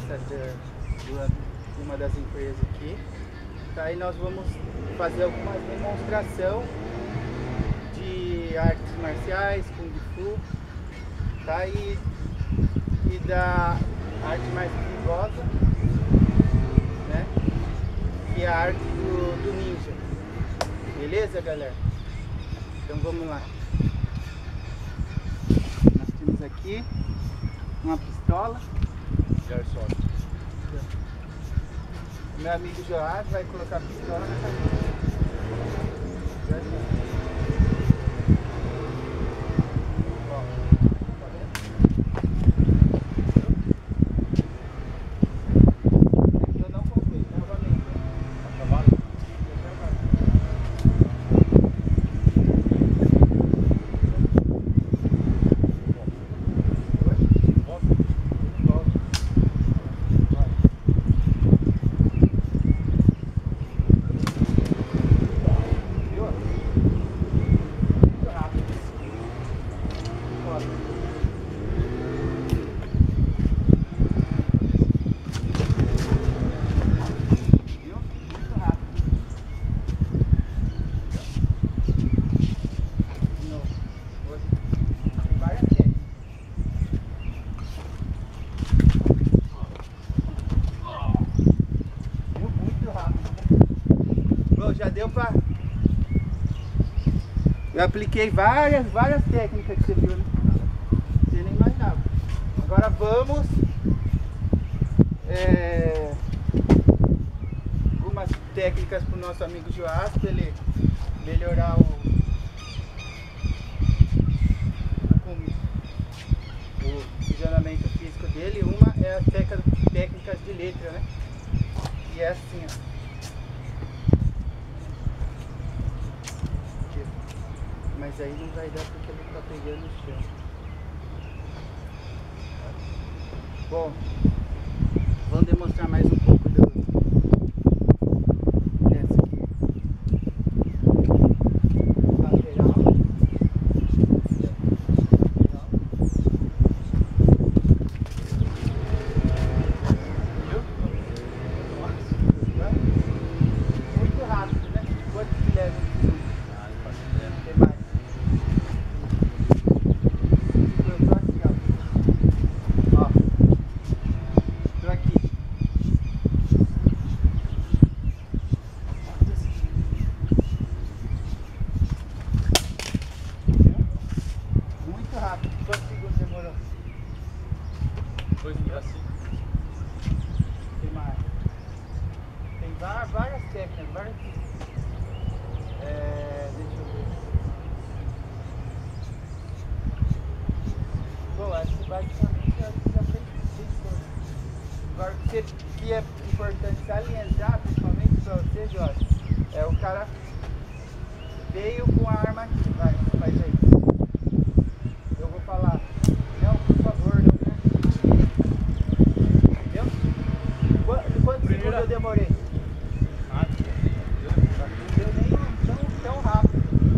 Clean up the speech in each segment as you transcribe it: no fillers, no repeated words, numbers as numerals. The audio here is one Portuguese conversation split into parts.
peça de uma das empresas aqui. Tá, e nós vamos fazer alguma demonstração de artes marciais, Kung Fu, tá? E da arte mais perigosa, né? Que é a arte do ninja. Beleza, galera? Então vamos lá. Nós temos aqui uma pistola. Meu amigo Joás vai colocar a pistola na cabeça. Já deu pra... Eu apliquei várias técnicas que você viu, né? Você nem imaginava. Agora vamos... algumas técnicas pro nosso amigo Joás, para ele melhorar o funcionamento físico dele. Uma é as técnicas de letra, né? E é assim, ó. Mas aí não vai dar porque ele tá pegando o chão. Bom, vamos demonstrar mais um pouco dessa aqui. Lateral. Muito rápido, né? Quanto que leva? Tem mais. Quantos segundos demorou? 2 minutos assim. Tem mais. Tem várias técnicas, deixa eu ver. Bom, acho que basicamente já fez tudo. Agora o que é importante salientar, principalmente pra você, Jorge, é o cara veio com a arma aqui. Vai, faz aí. Eu vou falar, não, por favor, não, né? Entendeu? Quanto segundos eu demorei? Não deu nem tão rápido.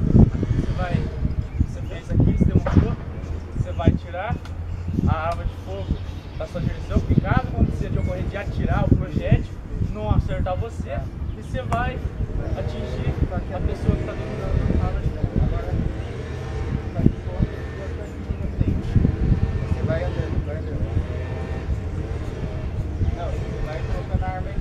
Você fez aqui, você demonstrou, você vai tirar a arma de fogo da sua direção, porque caso aconteça de ocorrer de atirar o projétil, não acertar você, e você vai atingir a pessoa que está dominando a arma de fogo. Agora, tá de ponto, eu tô aqui na frente. Você vai andando, vai andando. Não, você vai colocando a arma aí.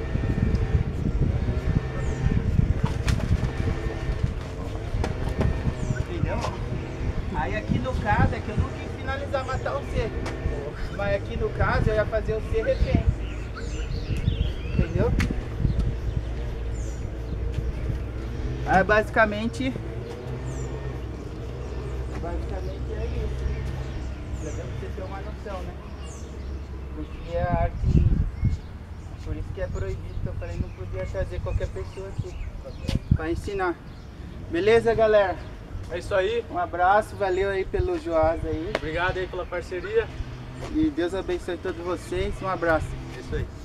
Entendeu? Aí aqui no caso é que eu não quis finalizar, matar o C. Mas aqui no caso eu ia fazer o C refém. Entendeu? Aí basicamente é isso. Já deu pra você ter uma noção, né? Porque é a arte ninja. Por isso que é proibido, que eu falei, não podia trazer qualquer pessoa aqui pra ensinar. Beleza, galera? É isso aí. Um abraço, valeu aí pelo Joás aí. Obrigado aí pela parceria. E Deus abençoe todos vocês. Um abraço. É isso aí.